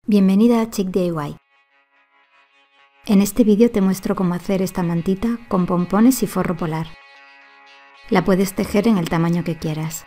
Bienvenida a Chic DIY. En este vídeo te muestro cómo hacer esta mantita con pompones y forro polar. La puedes tejer en el tamaño que quieras.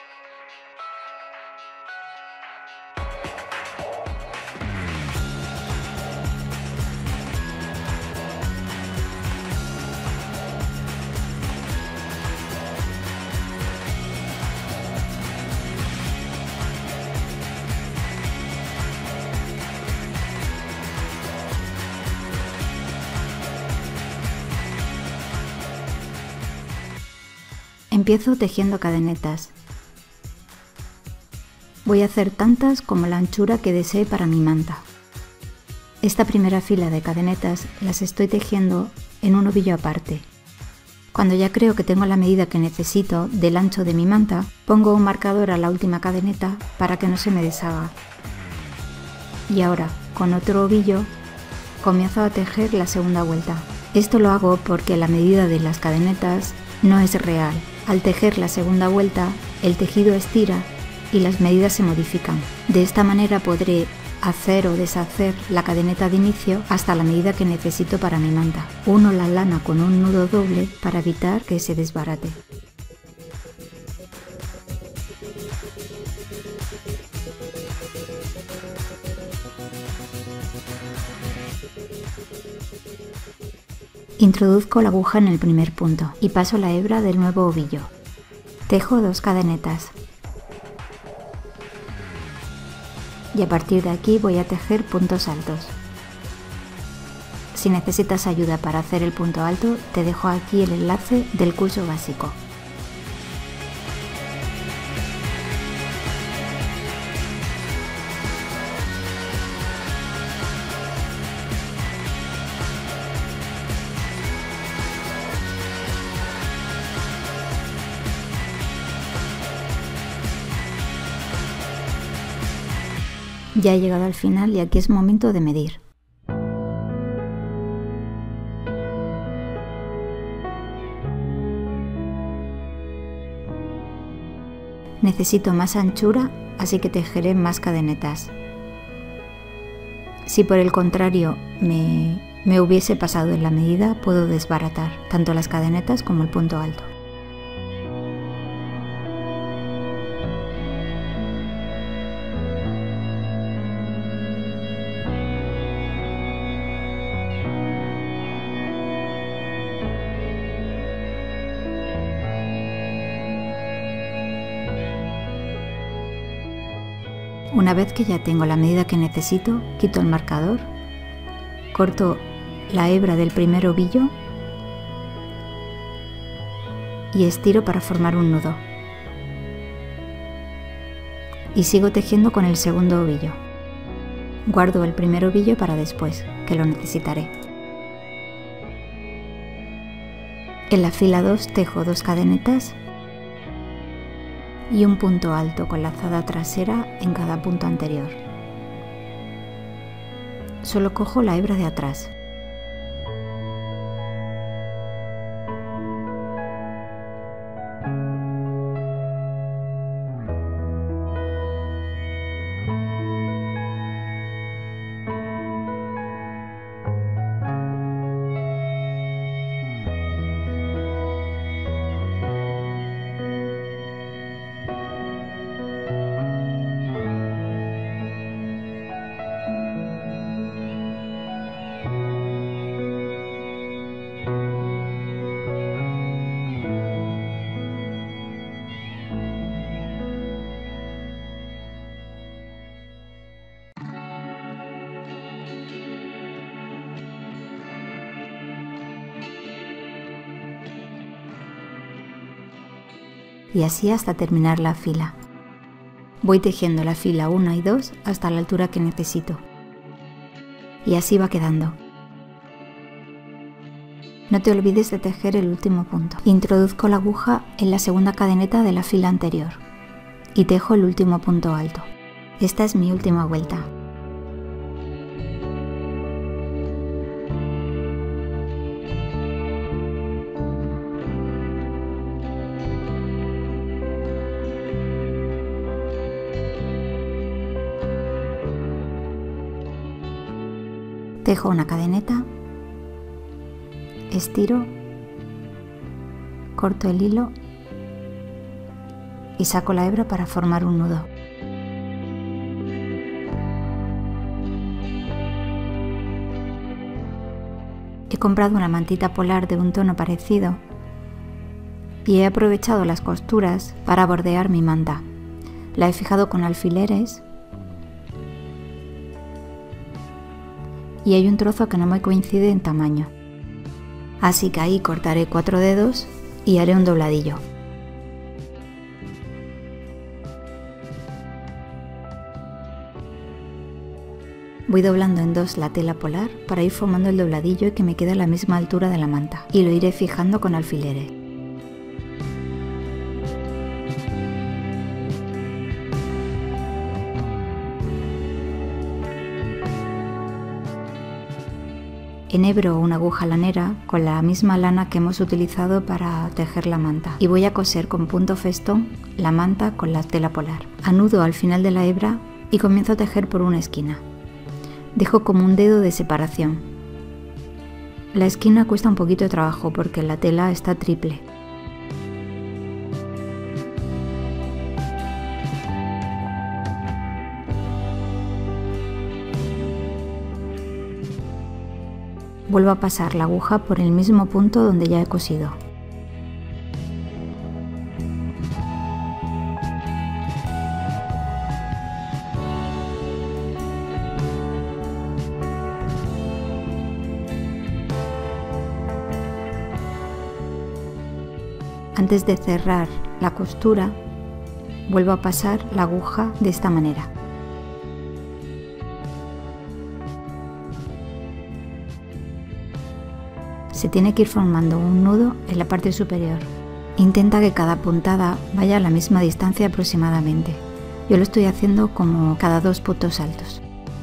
Empiezo tejiendo cadenetas. Voy a hacer tantas como la anchura que desee para mi manta. Esta primera fila de cadenetas las estoy tejiendo en un ovillo aparte. Cuando ya creo que tengo la medida que necesito del ancho de mi manta, pongo un marcador a la última cadeneta para que no se me deshaga. Y ahora, con otro ovillo, comienzo a tejer la segunda vuelta. Esto lo hago porque la medida de las cadenetas no es real. Al tejer la segunda vuelta, el tejido estira y las medidas se modifican. De esta manera podré hacer o deshacer la cadeneta de inicio hasta la medida que necesito para mi manta. Uno la lana con un nudo doble para evitar que se desbarate. Introduzco la aguja en el primer punto y paso la hebra del nuevo ovillo. Tejo 2 cadenetas. Y a partir de aquí voy a tejer puntos altos. Si necesitas ayuda para hacer el punto alto, te dejo aquí el enlace del curso básico. Ya he llegado al final y aquí es momento de medir. Necesito más anchura, así que tejeré más cadenetas. Si por el contrario me hubiese pasado en la medida, puedo desbaratar tanto las cadenetas como el punto alto. Una vez que ya tengo la medida que necesito, quito el marcador, corto la hebra del primer ovillo y estiro para formar un nudo. Y sigo tejiendo con el segundo ovillo. Guardo el primer ovillo para después, que lo necesitaré. En la fila 2 tejo 2 cadenetas y un punto alto con lazada trasera en cada punto anterior. Solo cojo la hebra de atrás. Y así hasta terminar la fila. Voy tejiendo la fila 1 y 2 hasta la altura que necesito. Y así va quedando. No te olvides de tejer el último punto. Introduzco la aguja en la segunda cadeneta de la fila anterior y tejo el último punto alto. Esta es mi última vuelta. Tejo una cadeneta, estiro, corto el hilo y saco la hebra para formar un nudo. He comprado una mantita polar de un tono parecido y he aprovechado las costuras para bordear mi manta. La he fijado con alfileres y hay un trozo que no me coincide en tamaño, así que ahí cortaré 4 dedos y haré un dobladillo. Voy doblando en 2 la tela polar para ir formando el dobladillo y que me quede a la misma altura de la manta, y lo iré fijando con alfileres. Enhebro una aguja lanera con la misma lana que hemos utilizado para tejer la manta y voy a coser con punto festón la manta con la tela polar. Anudo al final de la hebra y comienzo a tejer por una esquina. Dejo como un dedo de separación. La esquina cuesta un poquito de trabajo porque la tela está triple. Vuelvo a pasar la aguja por el mismo punto donde ya he cosido. Antes de cerrar la costura, vuelvo a pasar la aguja de esta manera. Se tiene que ir formando un nudo en la parte superior. Intenta que cada puntada vaya a la misma distancia aproximadamente. Yo lo estoy haciendo como cada 2 puntos altos.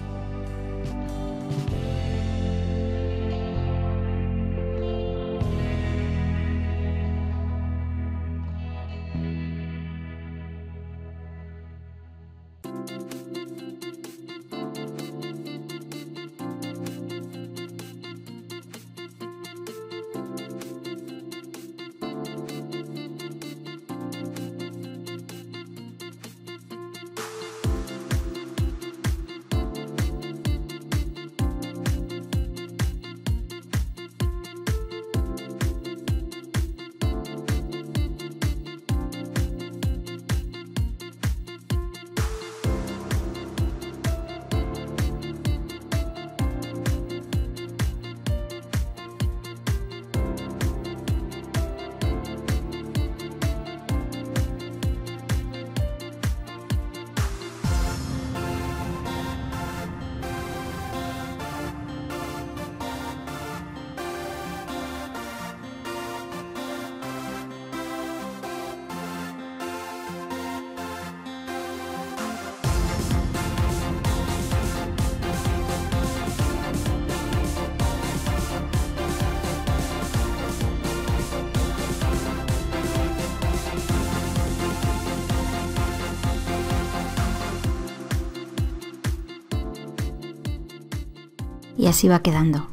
Y así va quedando.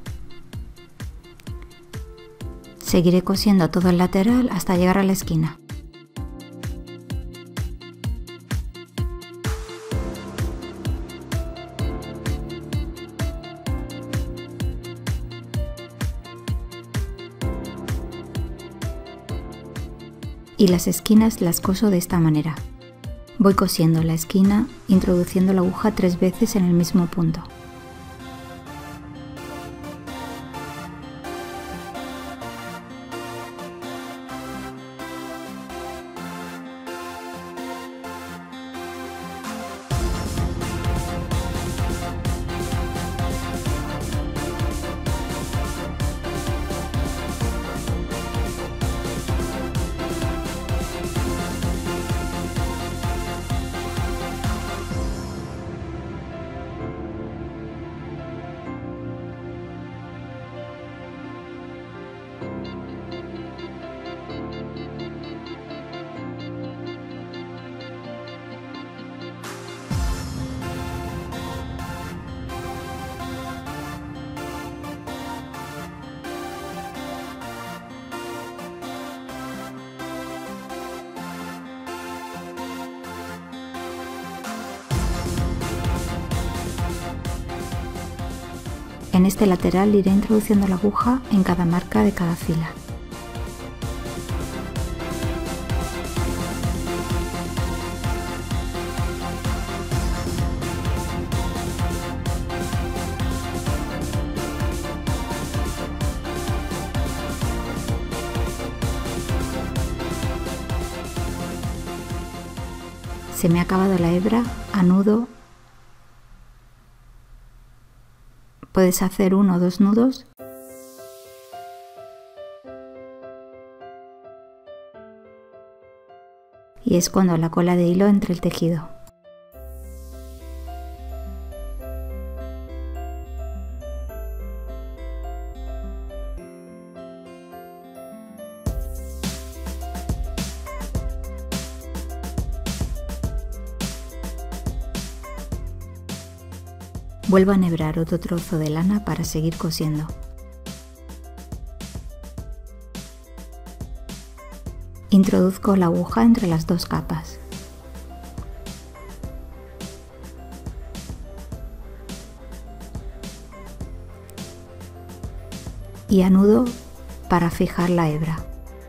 Seguiré cosiendo todo el lateral hasta llegar a la esquina. Y las esquinas las coso de esta manera. Voy cosiendo la esquina, introduciendo la aguja 3 veces en el mismo punto. En este lateral iré introduciendo la aguja en cada marca de cada fila. Se me ha acabado la hebra, anudo. Puedes hacer 1 o 2 nudos. Y escondo la cola de hilo entre el tejido. Vuelvo a enhebrar otro trozo de lana para seguir cosiendo. Introduzco la aguja entre las dos capas. Y anudo para fijar la hebra.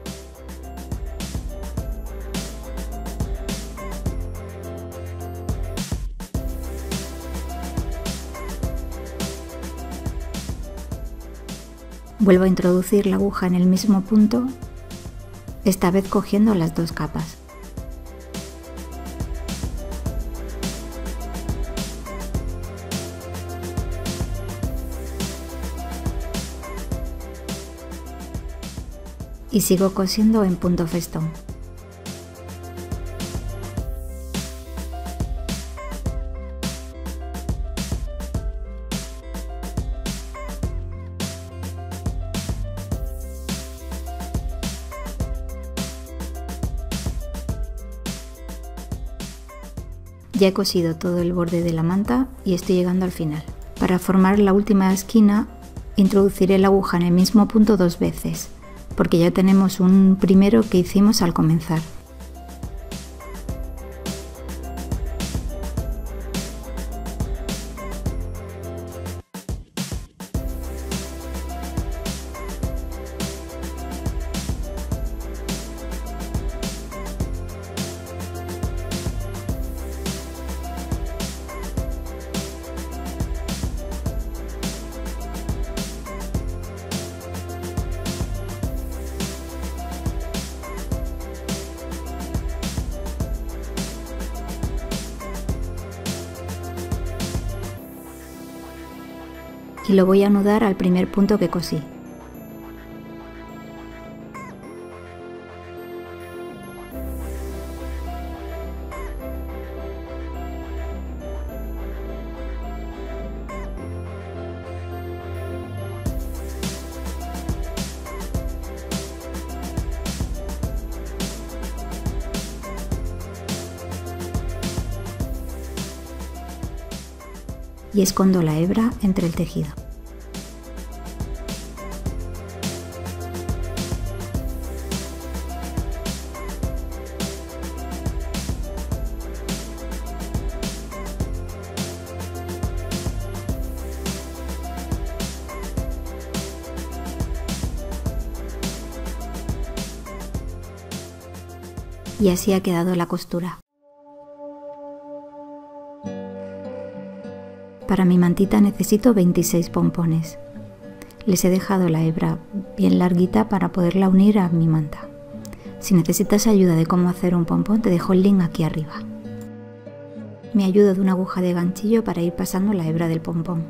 Vuelvo a introducir la aguja en el mismo punto, esta vez cogiendo las dos capas. Y sigo cosiendo en punto festón. Ya he cosido todo el borde de la manta y estoy llegando al final. Para formar la última esquina, introduciré la aguja en el mismo punto 2 veces, porque ya tenemos un primero que hicimos al comenzar. Y lo voy a anudar al primer punto que cosí. Y escondo la hebra entre el tejido. Y así ha quedado la costura. Para mi mantita necesito 26 pompones. Les he dejado la hebra bien larguita para poderla unir a mi manta. Si necesitas ayuda de cómo hacer un pompón, te dejo el link aquí arriba. Me ayudo de una aguja de ganchillo para ir pasando la hebra del pompón.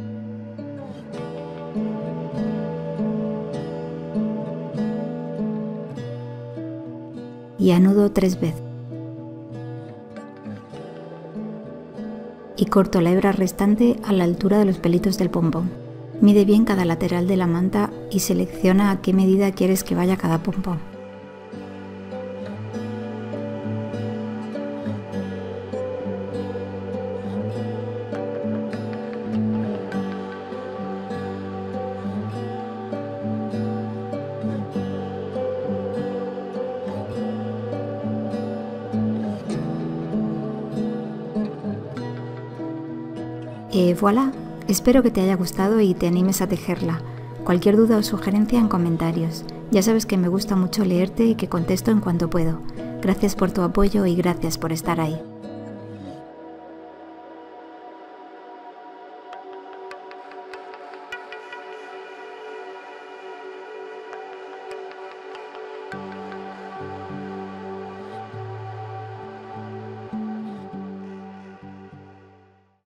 Y anudo 3 veces. Y corto la hebra restante a la altura de los pelitos del pompón. Mide bien cada lateral de la manta y selecciona a qué medida quieres que vaya cada pompón. Voilà, Espero que te haya gustado y te animes a tejerla. Cualquier duda o sugerencia en comentarios. Ya sabes que me gusta mucho leerte y que contesto en cuanto puedo. Gracias por tu apoyo y gracias por estar ahí.